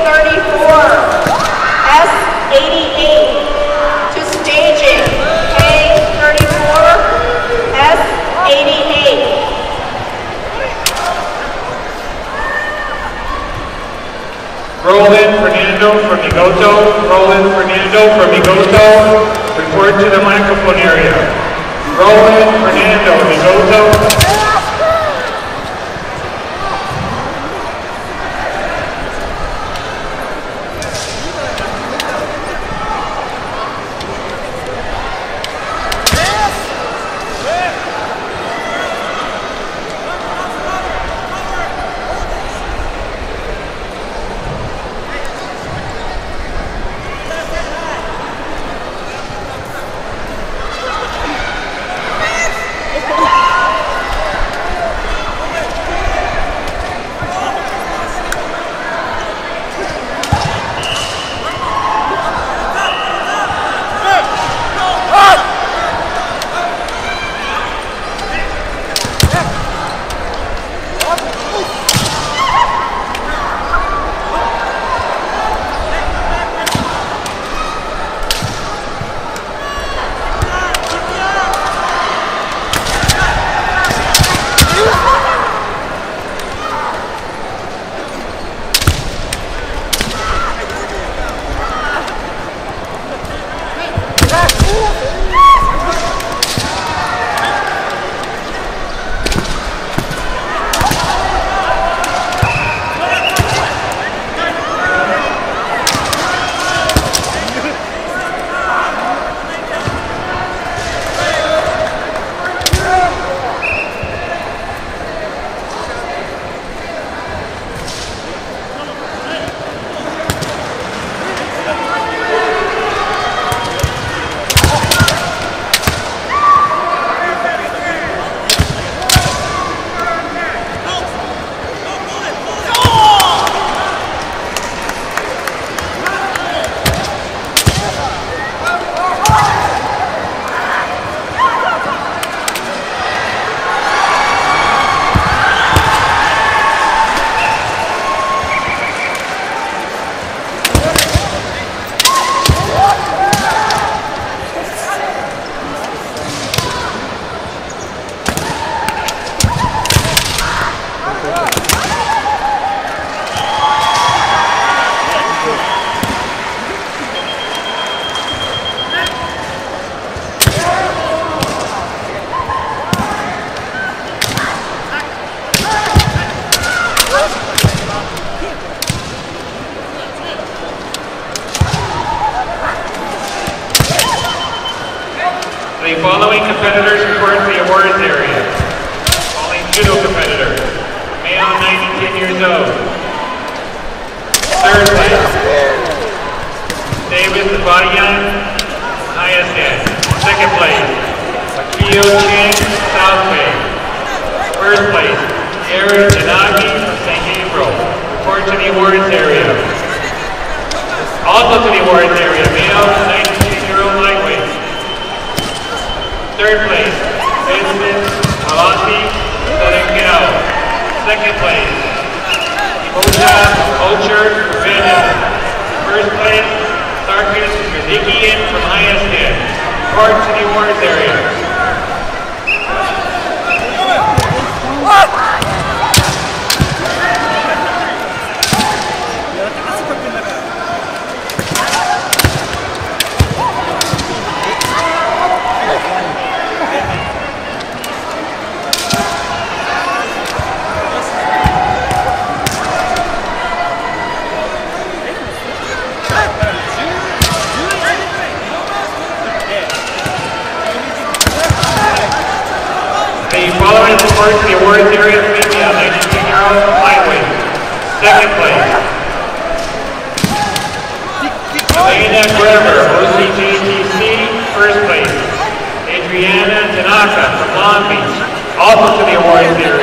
K34, S88. To staging, K34, S88. Roland Fernando from Migoto. Roland Fernando from Migoto. Report to the microphone area. Roland Fernando, Migoto. The following competitors report to the awards area. Following judo competitor, male 9 to 10 years old. Third place, David Zabadian, highest end. Second place, Akio Chin, South Bay. First place, Aaron Janagi from St. Gabriel. Report to the awards area. Also to the awards area, male 9 to 10-year-old lightweight. Third place, Vincent Alonzi, Southern Kendo. Second place, Ocha Ocher, Venom. First place, Sarkis Rizikian from ISN. Report to the awards area. Following report to the awards area, female 19-year-old lightweight. Second place, Elena Greber, OCJTC. First place, Adriana Tanaka from Long Beach. Also to the awards area.